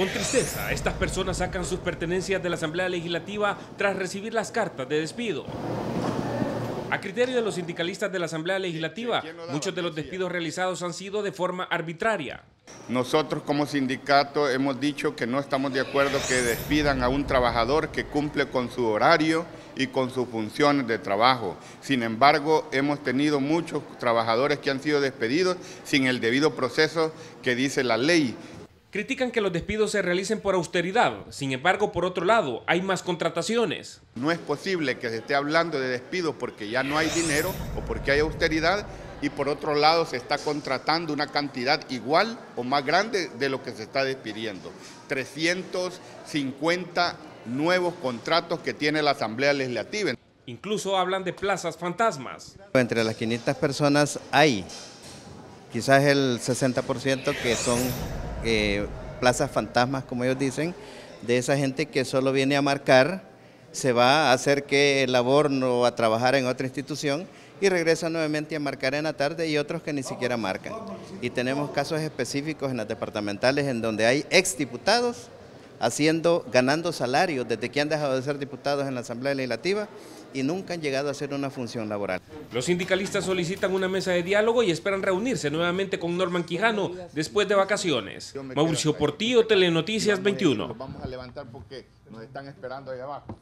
Con tristeza, estas personas sacan sus pertenencias de la Asamblea Legislativa tras recibir las cartas de despido. A criterio de los sindicalistas de la Asamblea Legislativa, muchos de los despidos realizados han sido de forma arbitraria. Nosotros como sindicato hemos dicho que no estamos de acuerdo que despidan a un trabajador que cumple con su horario y con sus funciones de trabajo. Sin embargo, hemos tenido muchos trabajadores que han sido despedidos sin el debido proceso que dice la ley. Critican que los despidos se realicen por austeridad. Sin embargo, por otro lado, hay más contrataciones. No es posible que se esté hablando de despidos porque ya no hay dinero o porque hay austeridad, y por otro lado se está contratando una cantidad igual o más grande de lo que se está despidiendo. 350 nuevos contratos que tiene la Asamblea Legislativa. Incluso hablan de plazas fantasmas. Entre las 500 personas hay quizás el 60% que son plazas fantasmas, como ellos dicen, de esa gente que solo viene a marcar, se va a hacer que labor o a trabajar en otra institución y regresa nuevamente a marcar en la tarde, y otros que ni siquiera marcan. Y tenemos casos específicos en las departamentales en donde hay exdiputados ganando salarios desde que han dejado de ser diputados en la Asamblea Legislativa y nunca han llegado a hacer una función laboral. Los sindicalistas solicitan una mesa de diálogo y esperan reunirse nuevamente con Norman Quijano después de vacaciones. Mauricio Portillo, Telenoticias 21. Vamos a levantar porque nos están esperando ahí abajo.